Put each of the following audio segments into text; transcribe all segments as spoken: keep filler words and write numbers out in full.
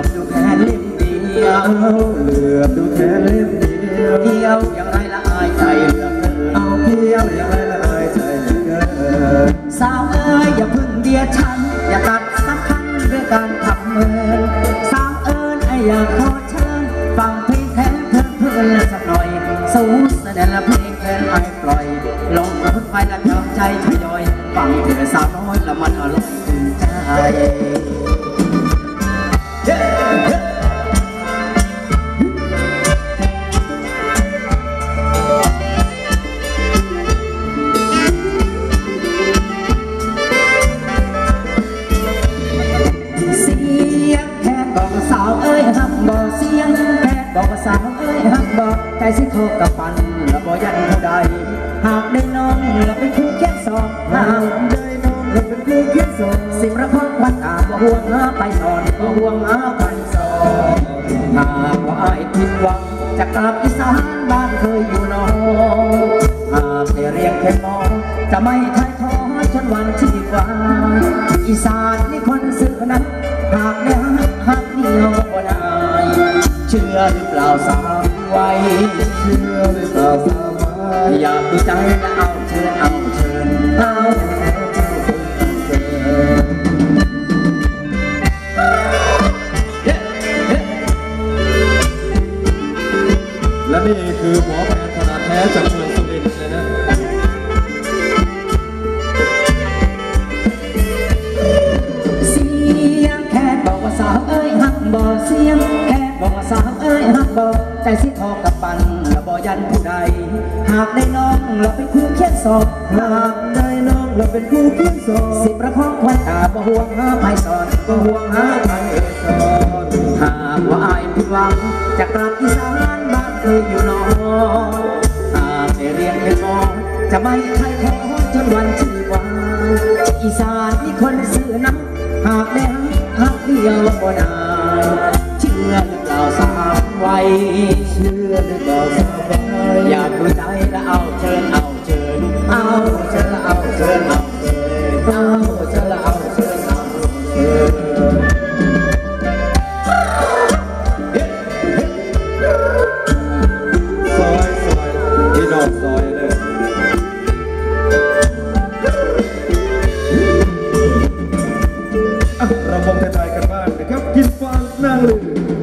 อบดูแค่เล่มเดียวเหลือบดูแค่เล่มเดียวเที่ยวอย่างไรละอายใจเหลือเกินเอาเที่ยวอย่างไรละอายใจเหลือเกินสาวเอ้ยอย่าพึ่งเดียฉันอย่าตัดสักครั้งด้วยการทำเมินสาวเอิญไอ้อยากขอเชิญฟังเพลงแทนเพื่อนเพื่อนสักหน่อยสู้แสดงละเพลงแทนไอ้ปล่อยลงรถไฟและทำใจทยอยฟังเธอสาวน้อยละมันอร่อยถึงใจบอกสาวเอ้ยฮักบอกใจสิโทษกับปันและบ่ยันผู้ใดหากได้น้องและเป็นคู่แค่สองหากได้น้องและเป็นคู่แค่สองสิบระครวัดตาบ่ห่วงหาไปสอนบ่ห่วงหาไปสอนหากว่าอ้ายผิดหวังจะกลับอีสานบ้านเคยอยู่น้องหากได้เรียกแค่มองจะไม่ทายท้อจนวันที่กว่าอีสานนี่คนซื่อนั้นหากได้ฮักฮักเดียวบ่ได้เชื่อหรือเปล่าสาวไว้เชื่อหรือเปล่าสาวไว้อยากดูใจและเอาเชิญเอาเชิญเอาและนี่คือหมอแพทย์ขนาดแท้จากเมืองสุรินทร์เลยนะเสียงแค่บอกว่าสาวเอ้ยฮักบอกเสียงบอกว่าสาวเอ้ยฮักบอกใจสิทองกับปันและบ่ยันผู้ใดหากได้น้องเราเป็นคู่เคียงศพหากได้น้องเราเป็นคู่เคียงศพสิประคองควันตาบ่ห่วงหาไผสอนบ่ห่วงหาไผสอนหากว่าอายผิดหวังจะกลับอีสานบ้านเคยอยู่น้องหากได้เรียนเป็นหมอจะไม่ใครท้อจนวันที่วายอีสานมีคนซื่อนักหากได้ฮักเดียวบ่ได้เชื่อหรือเปล่าสาวไว้เชื่อหรือเปล่าสาวไว้อยากดูใจแล้วเอาเชิญเอาเชิญเอาเชิญแล้วเอาเชิญเอาเชิญเอาเชิญแล้วเอาเชิญเอาเชิญซอยซอยที่นอกซอยเลยเรามองไทยกันบ้างนะครับกินฟางนั่งเลย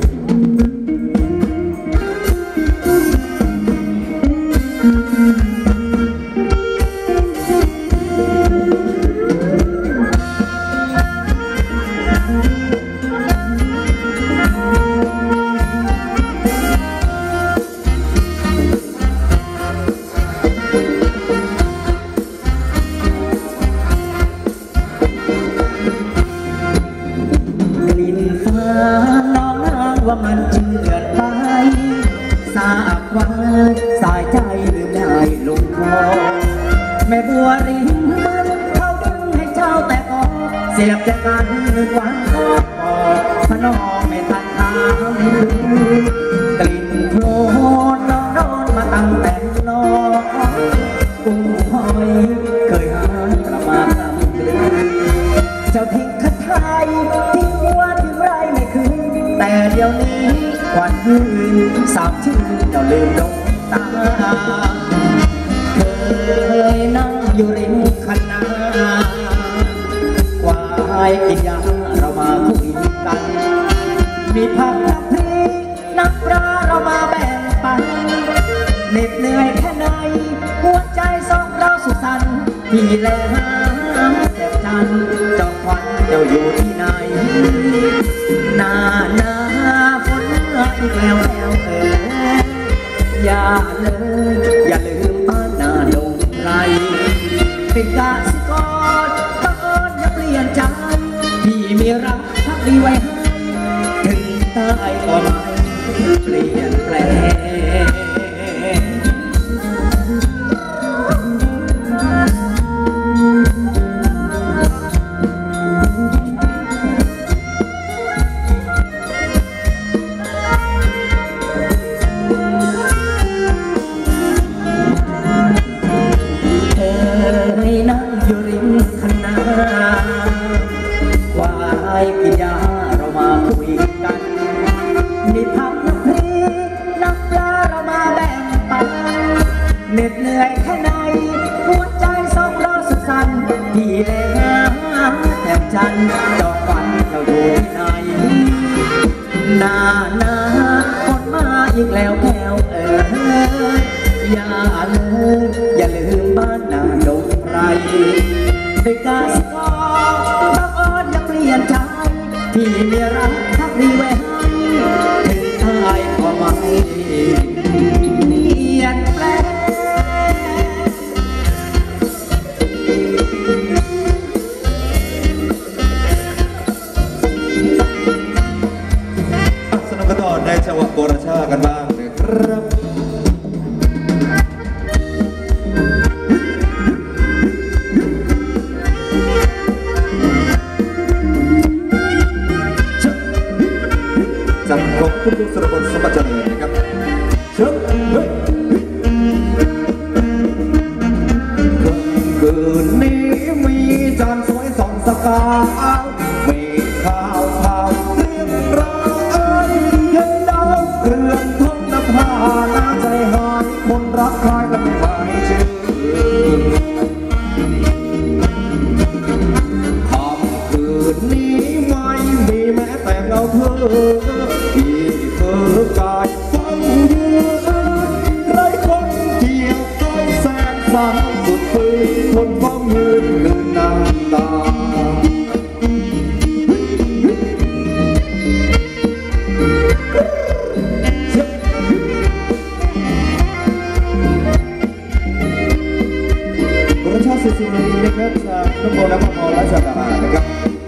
ว่ามันเจือดไปสาบว่าสายใจลืมได้ลงคอแม่บัวริมมันเขาดึงให้เจ้าแต่ก็เสียบจากกันหนึ่งวันก็พอพนอไม่ทันทางกลิ่นโคลนนอนนอนมาตั้งแต่นอนกุ้งหอยเคยหาประมาณลำเลือเจ้าทิ้งคัดไทยทิ้งวัวทิ้งไรไม่คืนแต่เดี๋ยวนี้ควันหืนสาบชื่นเจ้าลืมดวงตาเคยนั่งอยู่ริมคันนาควายกินยาเรามาคุยกันมีผักน้ำพริกน้ำปลาเรามาแบ่งปันเหน็ดเหนื่อยแค่ไหนหัวใจสองเราสุขสันต์พี่แลหาแจ่มจันทร์เจ้าควันเจ้าอยู่ที่ไหนหน้าหน้าฝนอีกแล้วแล้วเอออย่าเลยอย่าลืมบ้านนาดงไรเป็นกาสิกรบังเอิญอย่าเปลี่ยนใจพี่มีรักพักดีไว้ให้ถึงตายก็ไม่เปลี่ยนแปลง กินยาเรามาคุยกันนานาคนมาอีกแล้วแก้วเอ๋ยอย่าเลยอย่าลืมบ้านนาดงไพรได้กาสกอบังเอิญอย่าเปลี่ยนใจที่มีรักทักดีไว้ให้ถึงทายก็ไม่เนียนแปลสนุกกันต่อในจังหวะโบราชากันบ้างนะครับจากของคุณลุงสระบนสมบัติเจริญนะครับเชิญเฮ้ยคืนนี้มีจานสวยสองสกาวมีข้าวข้าวเรียงรายเห็นดาวเรืองท้องนภาหน้าใจหายคนรักใครและไม่หมายชื่อคำคืนนี้ไม่มีแม้แต่เงาเธอที่เธอกายฟังยืนไรคนเกี่ยวก้อยแสนสาวสุดฟื้นคนฟังยืนเงินน้ำตาประชาสิสุรินนะครับจากนโมและพระพรและจากอาหารนะครับ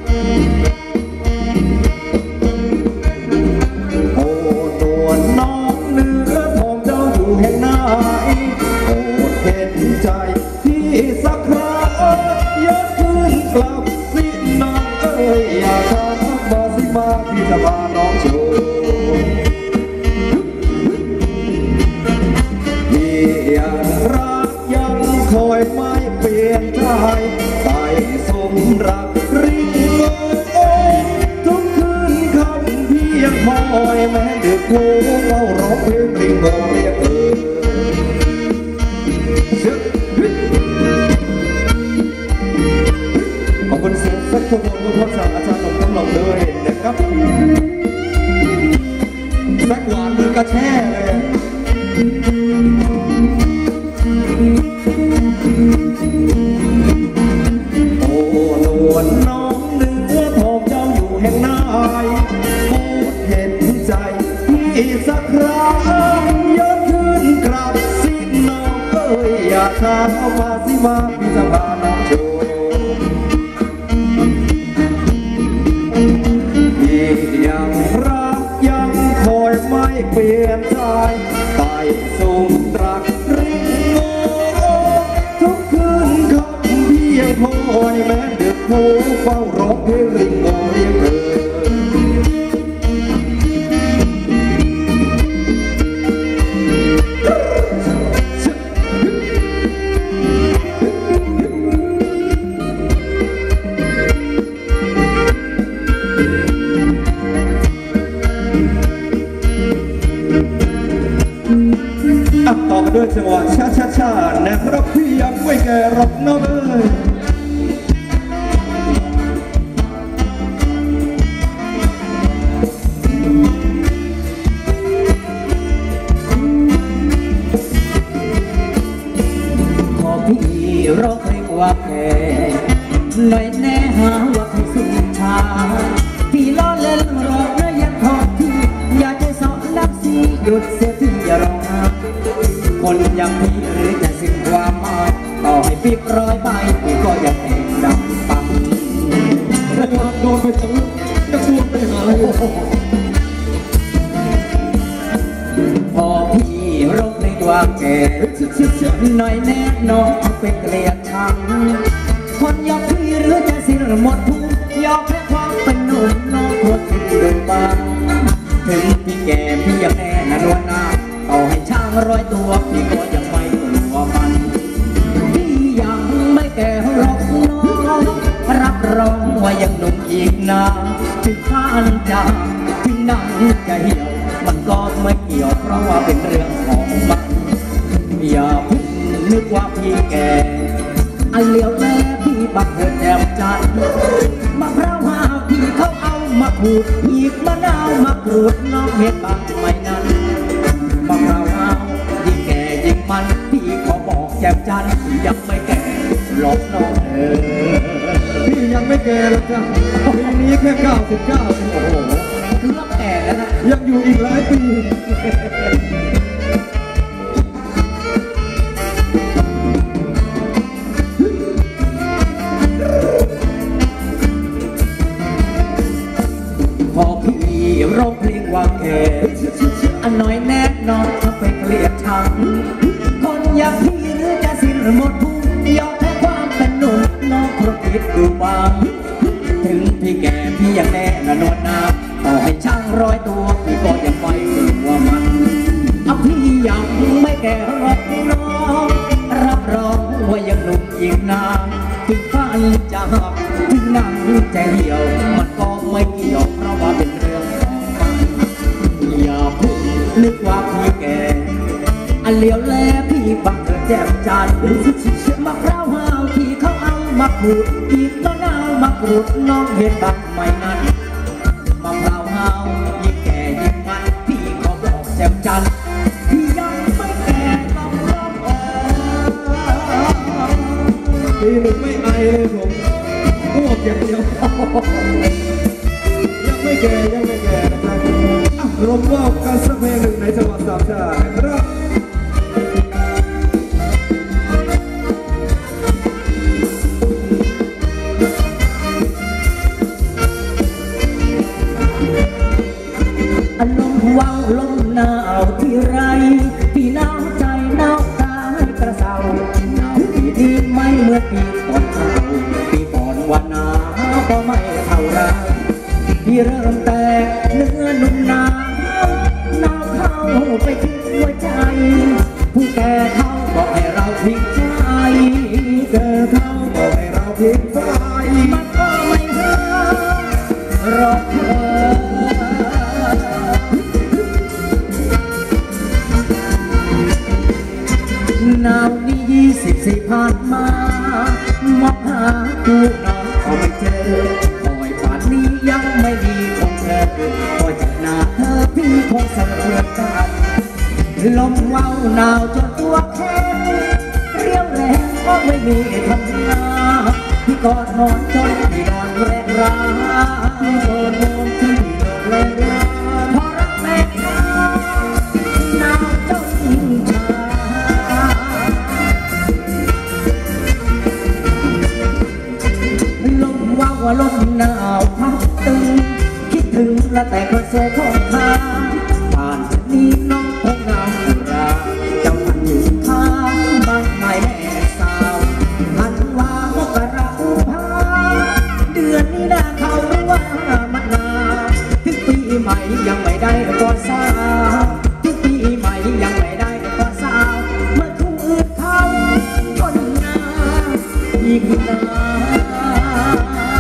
โอ้นวลน้องเนื้อทองเจ้าอยู่แห่งไหนโอ้เห็นใจพี่สักคราเยอะขึ้นกลับสิน้องเอ้ยอย่าช้ามาสิมาพี่จะพาน้องโชว์พี่ยังรักยังคอยไม่เปลี่ยนใจไต่สมรักริงโง่ทุกคืนคำพี่ยังคอยแม้ดึกหูเราร้องเพลงริงโง่เรียกเออขอบคุณเสียงสักชั่วโมงทุกคนสั่งอาจารย์หลงน้ำหลงด้วยนะครับสักหวานมือกระแช่เลยโอ้นวลน้องเนื้อทองเจ้าอยู่แห่งไหนโปรดเห็นใจพี่สักครั้งยกขึ้นกราบสิน้องเอ้ยอย่าช้าเข้ามาสิมาพี่จะพาน้องโชว์พี่ยังรักยังคอยไม่เปลี่ยนใจไต่สูงรักริงโง่ทุกคืนคำพี่ยังคอยแม้ดึกหูเฝ้าร้องเพลงริงโง่เรียกเธอต่อมาด้วยจังหวะช้าช้าช้านะครับพี่ยังไม่แก่หรอกน้องเอ้ยพอพี่ร้องเพลงว่าแก่หน่อยแน่หาว่าพี่สุดชาพี่ล้อเล่นรอกนะยังทอดที่อยากจะสอนนักสีหยุดเสียที่อย่าร้องไห้คนอย่างพี่หรือจะสิ้นความหมายต่อให้พี่ร้อยใบพี่ก็ยังเองดำปังโดนไปทะลุจะชวนไปหาพอพี่ร้องเพลงว่าแก่หน่อยแน่น้องเป็นเกลียดชังคนยอมพี่หรือจะสิ้นหมดทุกยอมแพ้ความเป็นหนุ่มน้องควรทิ้งเดินบ้างถึงพี่แก่พี่ยังแน่นนวลนาต่อให้ช่างร้อยตัวพี่ก็ยังไม่กลัวมันพี่ยังไม่แก่หรอกน้องรับรองว่ายังหนุ่มอีกนานถึงข้านจากถึงหนังจะเหี่ยวมันก็ไม่เกี่ยวเพราะว่าเป็นเรื่องของมันอย่าเพิ่งนึกว่าพี่แก่อันเหลียวแลพี่บักเถิดแอบจันมะพร้าวหาพี่เขาเอามะขูดอีกมะนาวมะกรูดน้องเห็ดบางไม่นั้นมะพร้าวเอายิ่งแก่ยิ่งมันพี่ขอบอกแจ่มจันทร์ยังไม่แก่หลอกน้องเออพี่ยังไม่แก่หรอกจ้ะปีนี้แค่เก้าสิบเก้าโอ้โหเกือบแก่แล้วนะยังอยู่อีกหลายปีพอพี่ร้องเพลงว่าแก่อันน้อยแน่น้องเขาไปเกลียดชังคนอย่างพี่หรือจะสิ้นหมดทุกยอมแพ้ความเป็นหนุ่มน้องคงคิดดูบ้างถึงพี่แก่พี่ยังแน่นอนนาต่อให้ช่างร้อยตัวพี่ก็ยังไม่ว่ามันเอาพี่ยังไม่แก่หรอกน้องรับรองว่ายังหนุ่มอีกนานถึงฟ้าจะหักถึงนั่งใจเหี่ยวมันก็ไม่เกี่ยวเพราะว่าเป็นเรื่องของมันอย่าพูดนึกว่าพี่แก่อันเลี้ยวแลพี่บังเกิดแจ่มจันทร์มะพร้าวห้าวที่เขาเอามาขูดอีกมะนาวมะกรูดน้องเห็นบังไม่นั้นมะพร้าวห้าวยิ่งแก่ยิ่งมันพี่ขอบอกแจ่มจันทร์พี่ยังไม่แก่ต้องร้องเออปีหนึ่งไม่ไอเลยผมอ้วกอย่างเดียวยังไม่แก่ยังไม่แก่นะครับอ่ะรวมว่าการสักเพลงหนึ่งในจังหวัดสามชาติครับอารมณ์ว้าวลมหนาวที่ไรพี่หนาวใจหนาวกายกระเซาหนาวปีนี้ไม่เหมือนปีก่อนเก่าปีก่อนวันหนาวก็ไม่เท่าไรพี่เริ่มแตกเนื้อนุ่มหนาวหนาวเข้าไปที่หัวใจผู้แก่เขาบอกให้เราทิ้งใจเกิดเขาบอกให้เราทิ้งใจมันก็ไม่หารอกเธอหนาวนี้ยี่สิบสี่ผ่านมามองหาคู่น้องก็ไม่เจอคอยป่านนี้ยังไม่มีของเธอคอยจากหน้าเธอพี่คงเสมอกันลมว้าวหนาวจนตัวแข็งเรียวแรงก็ไม่มีทำงานพี่กอดนอนจนพี่นอนแรงร้ายโดนโดนที่นอนแรงร้ายพอรักแม่ข้าหนาวจนชาลมว้าวลมหนาวพัดตึงคิดถึงและแต่คนสวยของข้าผ่านชนี้น้องคงงามสุราเจ้าพันอยู่ข้างบางไม่แม่สาวพันว่ามกราอุภาเดือนนี้นาเขารู้ว่ามันนาวถึงปีใหม่ยังไม่ได้ก่อนสาวถึงปีใหม่ยังไม่ได้ก่อนสาวเมื่อคู่อื่นเขาคนงามอีกนาน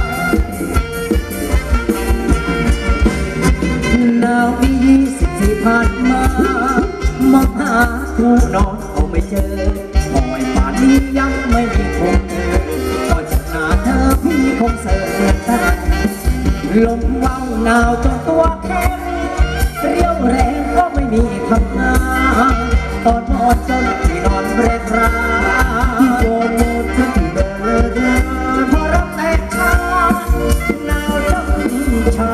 หนาวปียี่สิบสี่ผ่านมามองหาคู่นอนเขาไม่เจอคอยป่านนี้ยังไม่มีคงเจอคอยจากหน้าเธอพี่คงเสิร์ฟเหมือนกันลมว้าวหนาวจนตัวแข็งเรียวแรงก็ไม่มีทำงานตอนนอนจนที่นอนแรงร้ายโดนโดนจนที่เดินเดินพอรักแตกชาหนาวจนชา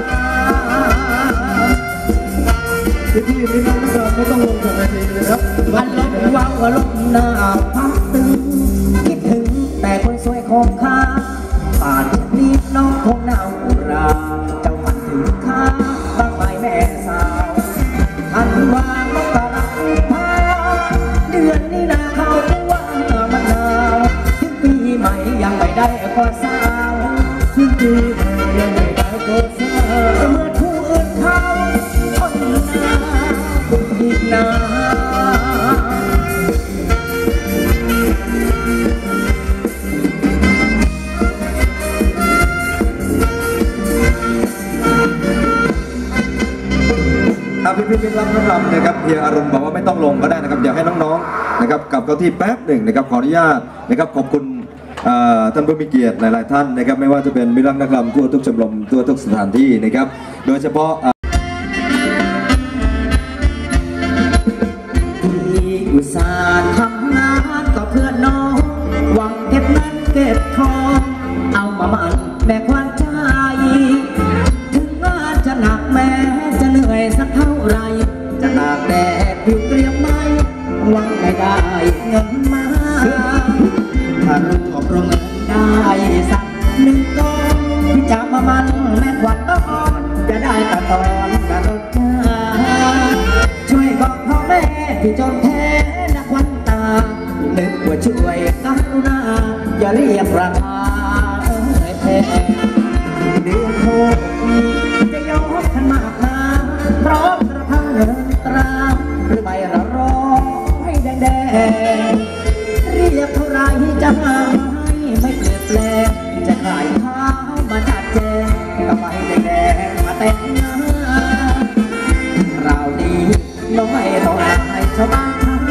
พี่พี่นี่น้องนะครับไม่ต้องลงจากเวทีเลยครับอารมณ์ว้าวอารมณ์หนาวพัดตึงคิดถึงแต่คนสวยของข้าป่านนี้น้องคงหนาวอุราเจ้ามันถึงข้าบ้างไหมแม่สาวอันว่ามกราคมเดือนนี้นาเขาว่ามันหนาวถึงปีใหม่ยังไม่ได้ก็สาวถึงปีใหม่ยังไม่ได้ก็สาวเมื่อคู่อื่นเขาคนหนาวอีกนานพี่พี่พี่รับน้ำรำนะครับเฮียอารมณ์บอกว่าไม่ต้องลงก็ได้นะครับเดี๋ยวให้น้องๆนะครับกลับเก้าที่แป๊บหนึ่งนะครับขออนุญาตนะครับขอบคุณท่านผู้มีเกียรติหลายๆท่านนะครับไม่ว่าจะเป็นมิตรรักนักรำทั่วทุกชมรมทั่วทุกสถานที่นะครับโดยเฉพาะอุตส่าห์ทำงานก็เพื่อน้องหวังเก็บเงินเก็บทองเอามามันแบกวันใจถึงงานจะหนักแม้จะเหนื่อยสักเท่าไรจะตากแดดอยู่เตรียมไม้หวังไม่ได้เงินมาถ้ารวบรวมเงินได้สักหนึ่งก้อนที่จะมามันแม่ควันต้อนจะได้ตะตอนกระโดดเธอช่วยบอกพ่อแม่ที่จนแท้นักวันตานึกว่าช่วยกรุณาอย่าเรียกราคาเอ้ยแพงเดือนหกจะยกขันมากมาพร้อมกระทั่งเงินตราหรือไม่ละร้อยแดงแดงเรียกเท่าไรจะหาไม่เปลี่ยนแปลงจะขายข้าวมาจัดแจงกับไม่แดงมาแต่งงานเราดีน้องไม่ต้องอายชาวบ้าน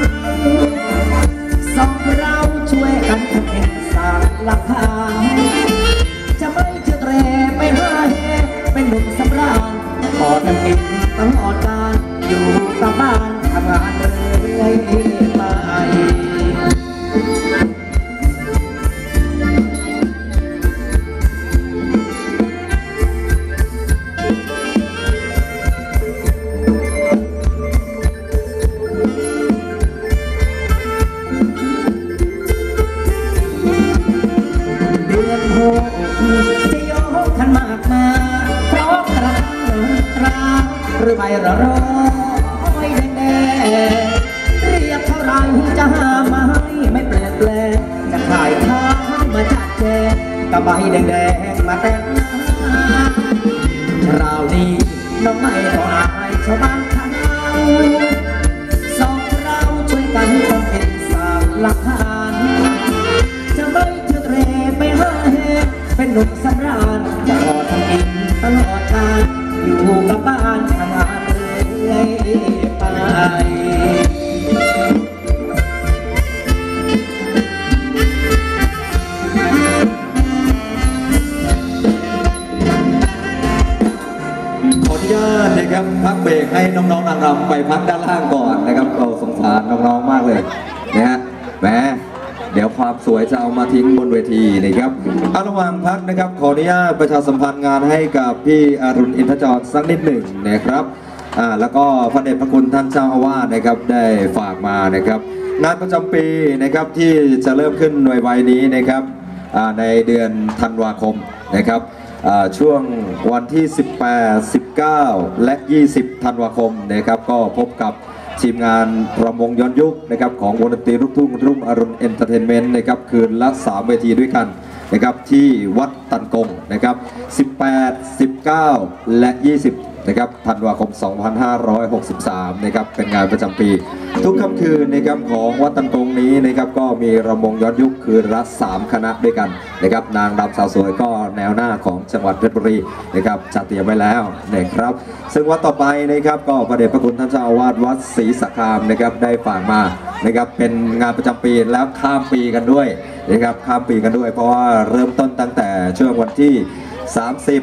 สองเราช่วยกันทำเองสร้างหลักฐานจะไม่เชื่อเตรไปหาเฮเป็นหนุ่มสำราญขอทำกินตลอดกาลอยู่กับบ้านทำงานเรื่อยไปจะยกขันมากมาเพราะกระทั่งเงินตราหรือใบละร้อยแดงแดงเรียกเท่าไรจะหามาให้ไม่เปลี่ยนแปลงจะขายข้าวมาจัดแจงกับใบแดงแดงมาแต่งงานเราดีน้องไม่ต้องอายชาวบ้านเขาสองเราช่วยกันทำเป็นสร้างหลักฐานจะไม่เชื่อเตรไปหาเฮเป็นหนุ่มสำราญจะขอทำกินตลอดกาลอยู่กับบ้านทำงานเรื่อยไปขออนุญาตนะครับพักเบรกให้น้องๆนางรำไปพักด้านล่างก่อนนะครับเราสงสารน้องๆมากเลยนะฮะแหมเดี๋ยวความสวยจะเอามาทิ้งบนเวทีนะครับเอาระหว่างพักนะครับขออนุญาตประชาสัมพันธ์งานให้กับพี่อรุณอินทจรสักนิดหนึ่งนะครับอ่าแล้วก็พระเดชพระคุณท่านเจ้าอาวาสนะครับได้ฝากมานะครับงานประจำปีนะครับที่จะเริ่มขึ้นในวัยนี้นะครับอ่าในเดือนธันวาคมนะครับช่วงวันที่สิบแปด สิบเก้า และยี่สิบธันวาคมนะครับก็พบกับทีมงานรำวงย้อนยุคนะครับของวงดนตรีลูกทุ่งรุ่งอรุณเอนเตอร์เทนเมนต์นะครับคืนละสามเวทีด้วยกันนะครับที่วัดตันกงนะครับสิบแปด สิบเก้า และยี่สิบนะครับธันวาคมสองพันห้าร้อยหกสิบสามนะครับเป็นงานประจำปีทุกค่ำคืนนะครับของวัดตันกงนี้นะครับก็มีรำวงย้อนยุคคืนละสามคณะด้วยกันนะครับนางรำสาวสวยก็แนวหน้าของจังหวัดเพชรบุรีนะครับจัดเตรียมไว้แล้วนะครับซึ่งวัดต่อไปนะครับก็พระเดชพระคุณท่านเจ้าอาวาสวัดศรีสักคามนะครับได้ฝากมานะครับเป็นงานประจำปีแล้วข้ามปีกันด้วยนะครับข้ามปีกันด้วยเพราะว่าเริ่มต้นตั้งแต่ช่วงวันที่สามสิบ